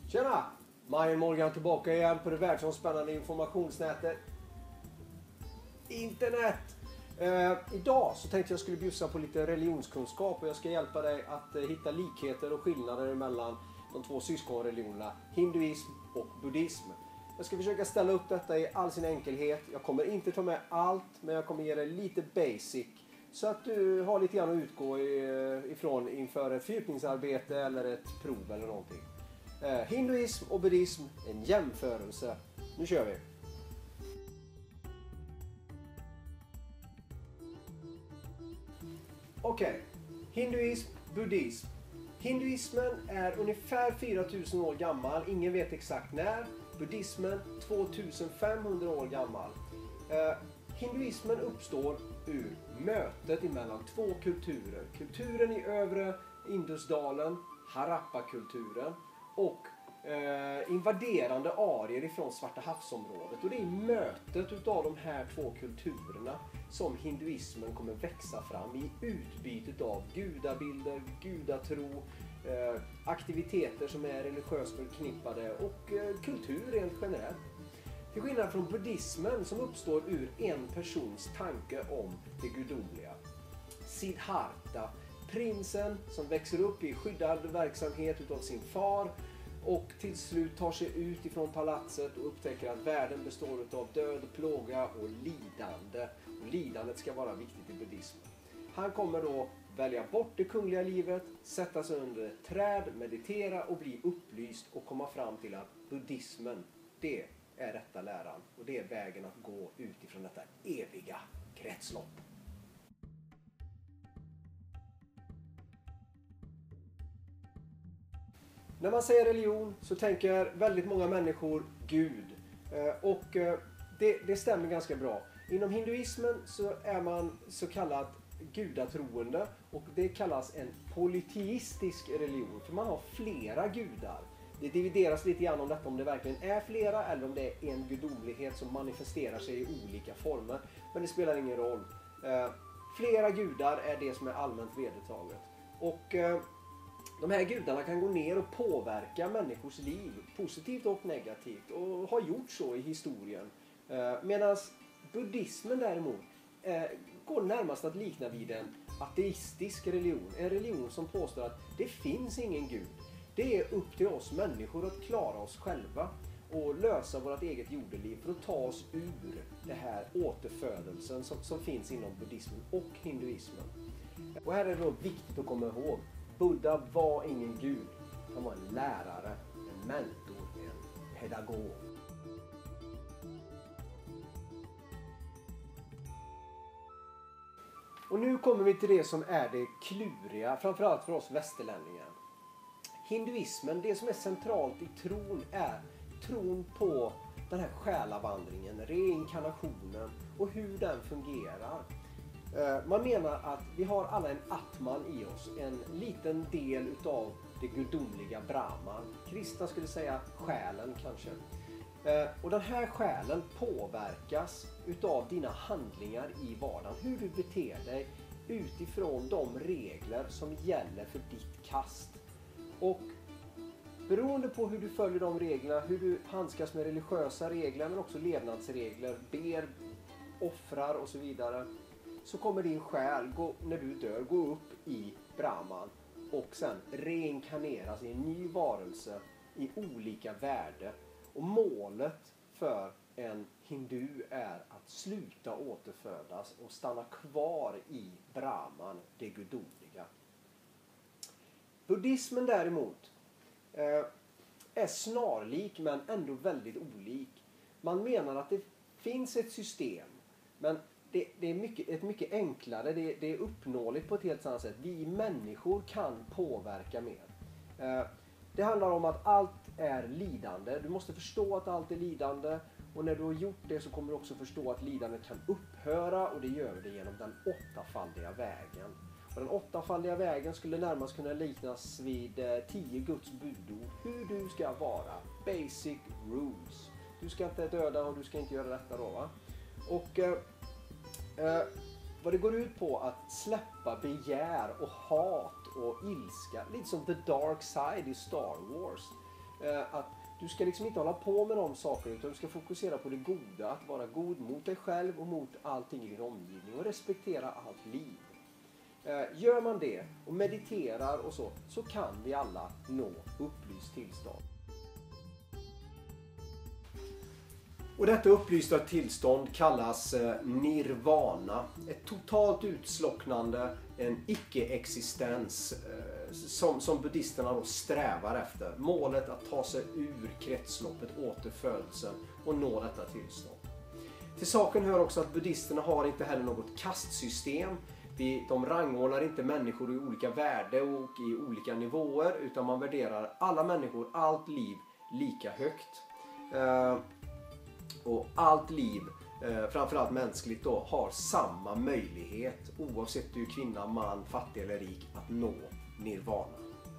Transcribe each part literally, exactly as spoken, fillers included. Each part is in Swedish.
Tjena! Majen Morgan tillbaka igen på det världsomspännande informationsnätet Internet. Eh, idag så tänkte jag skulle bjussa på lite religionskunskap och jag ska hjälpa dig att eh, hitta likheter och skillnader mellan de två syskonreligionerna hinduism och buddhism. Jag ska försöka ställa upp detta i all sin enkelhet. Jag kommer inte ta med allt, men jag kommer ge dig lite basic så att du har lite grann att utgå ifrån inför ett fördjupningsarbete eller ett prov eller någonting. Eh, hinduism och buddhism, en jämförelse. Nu kör vi! Okej, okay. Hinduism, buddhism. Hinduismen är ungefär fyra tusen år gammal, ingen vet exakt när. Buddhismen två tusen femhundra år gammal. Eh, hinduismen uppstår ur mötet emellan två kulturer. Kulturen i övre Indusdalen, Harappa-kulturen, och eh, invaderande arier ifrån Svarta havsområdet. Och det är i mötet utav de här två kulturerna som hinduismen kommer växa fram i utbytet av gudabilder, gudatro, eh, aktiviteter som är religiöst förknippade och eh, kultur rent generellt. Till skillnad från buddhismen som uppstår ur en persons tanke om det gudomliga. Siddhartha, prinsen som växer upp i skyddad verksamhet utav sin far och till slut tar sig ut ifrån palatset och upptäcker att världen består av död, plåga och lidande. Och lidandet ska vara viktigt i buddhismen. Han kommer då välja bort det kungliga livet, sätta sig under ett träd, meditera och bli upplyst och komma fram till att buddhismen, det är rätta läran. Och det är vägen att gå utifrån detta eviga kretslopp. När man säger religion så tänker väldigt många människor Gud. Och det, det stämmer ganska bra. Inom hinduismen så är man så kallad gudatroende och det kallas en polyteistisk religion. För man har flera gudar. Det divideras lite grann om detta, om det verkligen är flera eller om det är en gudomlighet som manifesterar sig i olika former. Men det spelar ingen roll. Flera gudar är det som är allmänt vedertaget. Och de här gudarna kan gå ner och påverka människors liv positivt och negativt och har gjort så i historien. Medan buddhismen däremot går närmast att likna vid en ateistisk religion. En religion som påstår att det finns ingen gud. Det är upp till oss människor att klara oss själva och lösa vårt eget jordeliv för att ta oss ur det här återfödelsen som, som finns inom buddhismen och hinduismen. Och här är det då viktigt att komma ihåg. Buddha var ingen gud. Han var en lärare, en mentor, en pedagog. Och nu kommer vi till det som är det kluriga, framförallt för oss västerlänningar. Hinduismen, det som är centralt i tron är tron på den här själavandringen, reinkarnationen och hur den fungerar. Man menar att vi har alla en atman i oss, en liten del utav det gudomliga Brahman. Kristna skulle säga själen kanske. Och den här själen påverkas utav dina handlingar i vardagen. Hur du beter dig utifrån de regler som gäller för ditt kast. Och beroende på hur du följer de reglerna, hur du handskas med religiösa regler men också levnadsregler, ber, offrar och så vidare, så kommer din själ, gå, när du dör, gå upp i Brahman och sen reinkarneras i en ny varelse i olika värde. Och målet för en hindu är att sluta återfödas och stanna kvar i Brahman, det gudomliga. Buddhismen däremot eh, är snarlik men ändå väldigt olik. Man menar att det finns ett system, men det, det är mycket, ett mycket enklare, det, det är uppnåeligt på ett helt annat sätt. Vi människor kan påverka mer. Eh, det handlar om att allt är lidande. Du måste förstå att allt är lidande. Och när du har gjort det så kommer du också förstå att lidandet kan upphöra. Och det gör det genom den åttafaldiga vägen. Och den åttafaldiga vägen skulle närmast kunna liknas vid eh, tio Guds budord. Hur du ska vara. Basic rules. Du ska inte döda och du ska inte göra detta då, va? Och eh, eh, vad det går ut på att släppa begär och hat och ilska. Lite som The Dark Side i Star Wars. Eh, att du ska liksom inte hålla på med de sakerna, utan du ska fokusera på det goda. Att vara god mot dig själv och mot allting i din omgivning. Och respektera allt liv. Eh, gör man det och mediterar och så, så kan vi alla nå upplyst tillstånd. Och detta upplysta tillstånd kallas nirvana. Ett totalt utslocknande, en icke-existens som, som buddhisterna då strävar efter. Målet att ta sig ur kretsloppet, återfödelsen och nå detta tillstånd. Till saken hör också att buddhisterna har inte heller något kastsystem. De rangordnar inte människor i olika värde och i olika nivåer, utan man värderar alla människor, allt liv lika högt. Och allt liv, framförallt mänskligt då, har samma möjlighet, oavsett du är kvinna, man, fattig eller rik, att nå nirvana.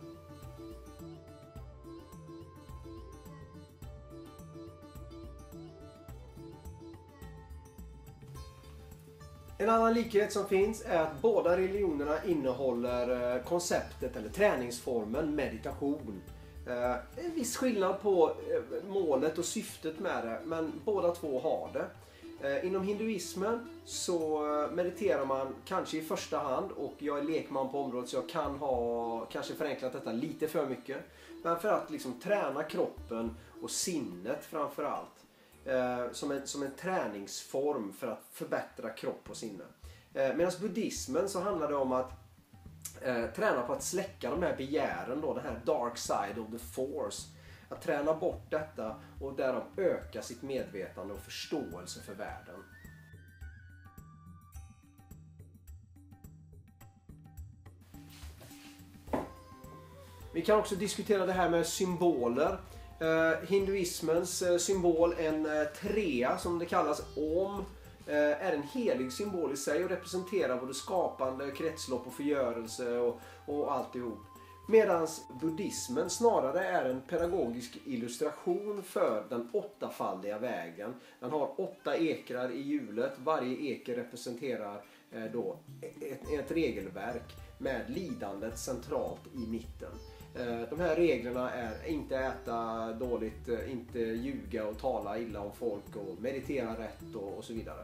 En annan likhet som finns är att båda religionerna innehåller konceptet eller träningsformen meditation. En viss skillnad på målet och syftet med det, men båda två har det. Inom hinduismen så mediterar man kanske i första hand, och jag är lekman på området så jag kan ha kanske förenklat detta lite för mycket. Men för att liksom träna kroppen och sinnet framförallt. Som en, som en träningsform för att förbättra kropp och sinne. Medan buddhismen så handlar det om att Eh, träna på att släcka de här begären då, den här dark side of the force. Att träna bort detta och därav öka sitt medvetande och förståelse för världen. Vi kan också diskutera det här med symboler. Eh, hinduismens eh, symbol, en eh, trea som det kallas, om, är en helig symbol i sig och representerar både skapande, kretslopp och förgörelse och, och alltihop. Medan buddhismen snarare är en pedagogisk illustration för den åttafaldiga vägen. Den har åtta ekrar i hjulet. Varje eker representerar eh, då ett, ett regelverk med lidandet centralt i mitten. Eh, de här reglerna är inte äta dåligt, inte ljuga och tala illa om folk och meditera rätt och, och så vidare.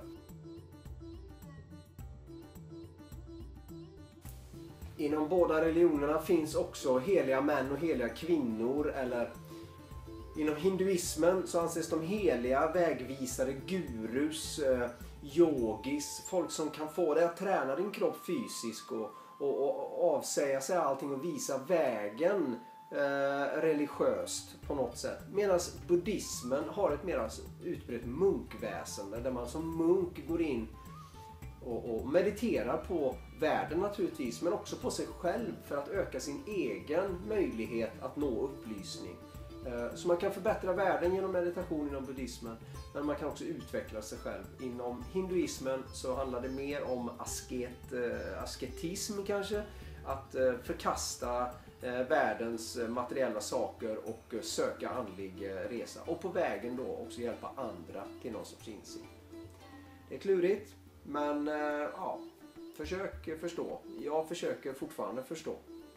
Inom båda religionerna finns också heliga män och heliga kvinnor, eller inom hinduismen så anses de heliga vägvisare, gurus, eh, yogis, folk som kan få dig att träna din kropp fysiskt och, och, och avsäga sig allting och visa vägen eh, religiöst på något sätt. Medan buddhismen har ett mer utbrett munkväsende där man som munk går in och, och mediterar på världen naturligtvis, men också på sig själv för att öka sin egen möjlighet att nå upplysning. Så man kan förbättra världen genom meditation inom buddhismen, men man kan också utveckla sig själv. Inom hinduismen så handlar det mer om asket, asketism kanske, att förkasta världens materiella saker och söka andlig resa. Och på vägen då också hjälpa andra till någon sorts insikt. Det är klurigt, men ja, försök förstå. Jag försöker fortfarande förstå.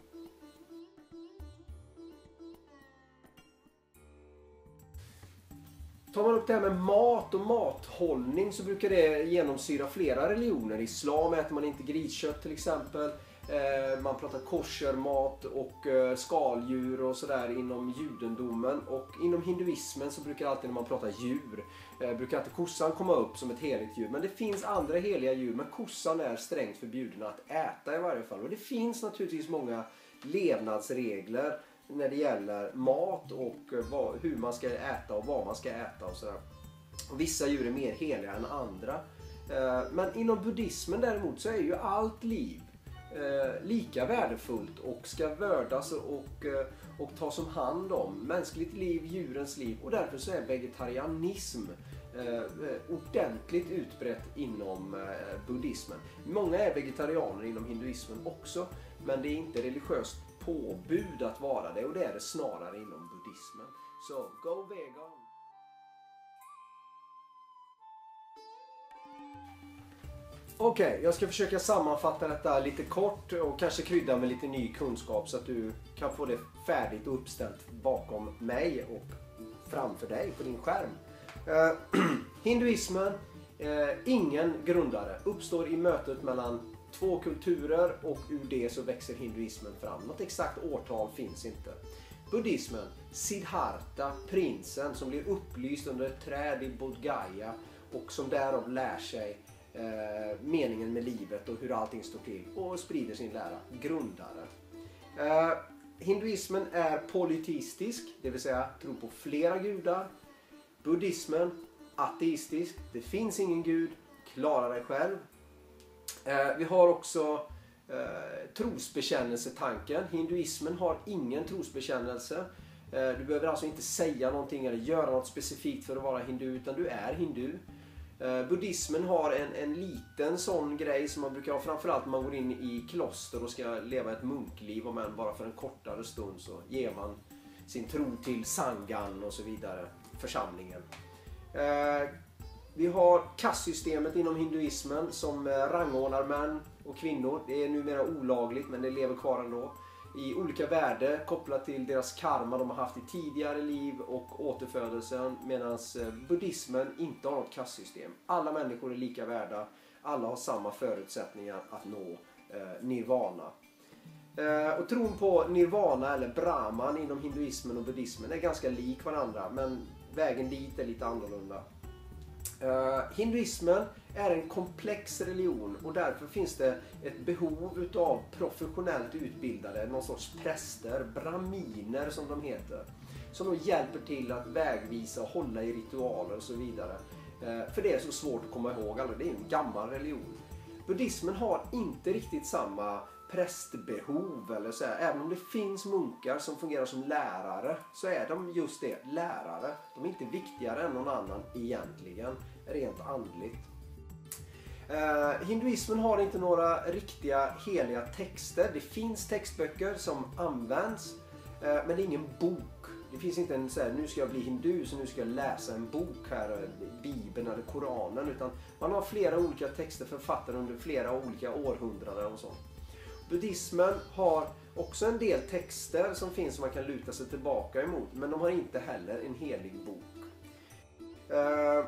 Tar man upp det här med mat och mathållning så brukar det genomsyra flera religioner. I islam äter man inte griskött till exempel. Man pratar koshermat och skaldjur och sådär inom judendomen. Och inom hinduismen så brukar alltid när man pratar djur, brukar alltid kossan komma upp som ett heligt djur. Men det finns andra heliga djur, men kossan är strängt förbjuden att äta i varje fall. Och det finns naturligtvis många levnadsregler när det gäller mat och vad, hur man ska äta och vad man ska äta och sådär. Och vissa djur är mer heliga än andra. Men inom buddhismen däremot så är ju allt liv lika värdefullt och ska vördas och, och tas om hand om. Mänskligt liv, djurens liv, och därför så är vegetarianism ordentligt utbrett inom buddhismen. Många är vegetarianer inom hinduismen också, men det är inte religiöst påbud att vara det, och det är det snarare inom buddhismen. Så go vegan! Okej, okay, jag ska försöka sammanfatta detta lite kort och kanske krydda med lite ny kunskap så att du kan få det färdigt och uppställt bakom mig och framför dig på din skärm. Uh, hinduismen, uh, ingen grundare, uppstår i mötet mellan två kulturer och ur det så växer hinduismen fram. Något exakt årtal finns inte. Buddhismen, Siddhartha, prinsen som blir upplyst under ett träd i Bodh Gaya och som därav lär sig eh, meningen med livet och hur allting står till och sprider sin lära. Grundare. Eh, hinduismen är polyteistisk, det vill säga tror på flera gudar. Buddhismen, ateistisk, det finns ingen gud, klara dig själv. Eh, vi har också eh, trosbekännelsetanken. Hinduismen har ingen trosbekännelse. Eh, du behöver alltså inte säga någonting eller göra något specifikt för att vara hindu, utan du är hindu. Eh, buddhismen har en, en liten sån grej som man brukar ha, framförallt när man går in i kloster och ska leva ett munkliv, om än bara för en kortare stund så ger man sin tro till sangan och så vidare, församlingen. Eh, Vi har kastsystemet inom hinduismen som rangordnar män och kvinnor. Det är numera olagligt men det lever kvar ändå. I olika värden kopplat till deras karma de har haft i tidigare liv och återfödelsen. Medan buddhismen inte har något kastsystem. Alla människor är lika värda. Alla har samma förutsättningar att nå eh, nirvana. Eh, och tron på nirvana eller brahman inom hinduismen och buddhismen är ganska lik varandra. Men vägen dit är lite annorlunda. Uh, hinduismen är en komplex religion och därför finns det ett behov av professionellt utbildade, någon sorts präster, brahminer som de heter, som då hjälper till att vägvisa och hålla i ritualer och så vidare. Uh, för det är så svårt att komma ihåg, alltså, det är en gammal religion. Buddhismen har inte riktigt samma prästbehov, eller så här. Även om det finns munkar som fungerar som lärare så är de just det, lärare. De är inte viktigare än någon annan egentligen, rent andligt. Uh, hinduismen har inte några riktiga heliga texter. Det finns textböcker som används, uh, men det är ingen bok. Det finns inte en så här, nu ska jag bli hindu så nu ska jag läsa en bok här, Bibeln eller Koranen, utan man har flera olika texter författade under flera olika århundraden och sånt. Buddhismen har också en del texter som finns som man kan luta sig tillbaka emot, men de har inte heller en helig bok. Uh,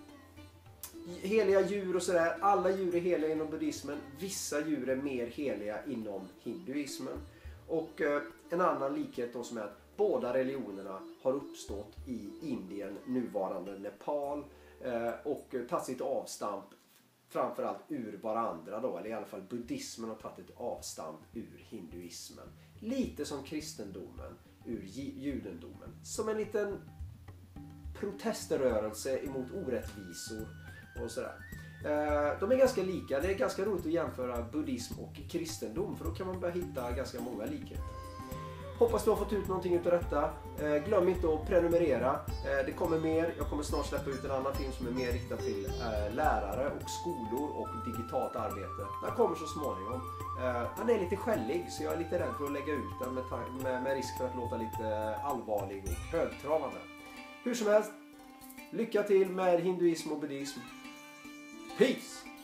heliga djur och sådär, alla djur är heliga inom buddhismen, vissa djur är mer heliga inom hinduismen. Och uh, en annan likhet då som är att båda religionerna har uppstått i Indien, nuvarande Nepal, uh, och uh, tagit sitt avstamp framförallt ur varandra då, eller i alla fall buddhismen har tagit ett avstamp ur hinduismen. Lite som kristendomen ur judendomen. Som en liten proteströrelse emot orättvisor och sådär. De är ganska lika, det är ganska roligt att jämföra buddhism och kristendom, för då kan man börja hitta ganska många likheter. Hoppas du har fått ut någonting utav detta. Eh, glöm inte att prenumerera. Eh, det kommer mer. Jag kommer snart släppa ut en annan film som är mer riktad till eh, lärare och skolor och digitalt arbete. Den kommer så småningom. Eh, den är lite skällig så jag är lite rädd för att lägga ut den med, med, med risk för att låta lite allvarlig och högtravande. Hur som helst, lycka till med hinduism och buddhism. Peace!